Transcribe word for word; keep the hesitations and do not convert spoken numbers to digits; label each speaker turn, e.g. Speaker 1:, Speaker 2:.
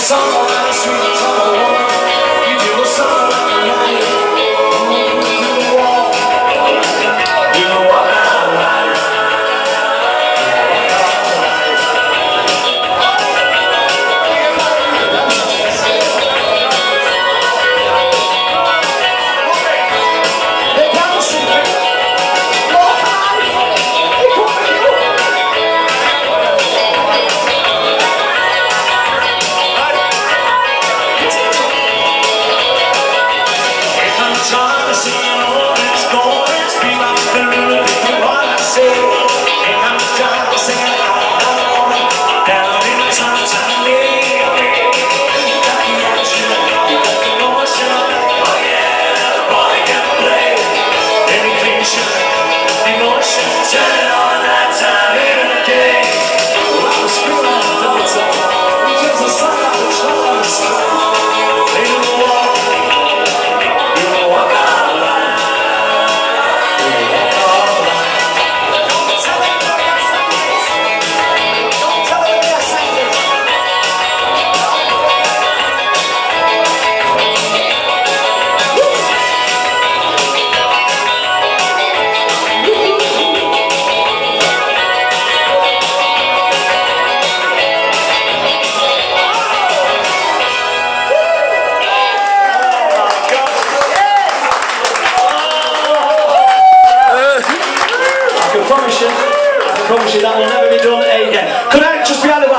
Speaker 1: song on the streets of a woman. You do a song on the night. You walk, you walk all night. They promise you more life. They promise you. I promise you, I promise you that will never be done again. Could I just be out of